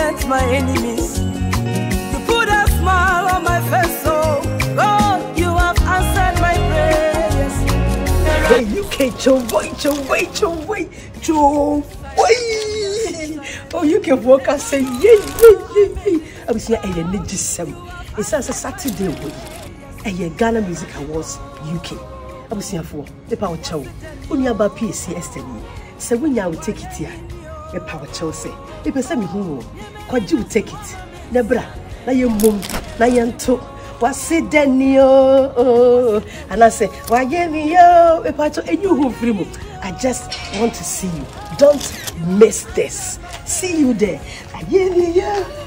torment my enemies. You put a smile on my face, so God, you have answered my prayers. Hey, you can't wait. Oh, you can walk and say, yay. I was here a need December. It's a Saturday week. A Ghana Music Awards UK. I was here for the power chow. When you about Piesie, Esther, so when you will take it here, the power chow say, if it's a me who, could you take it? Nebra, na your mum, na your toe. What's it, Daniel? And I say, why, yo, if I told you who free. I just want to see you. Don't miss this. See you there.